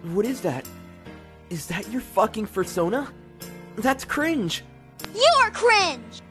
What is that? Is that your fucking persona? That's cringe! You are cringe!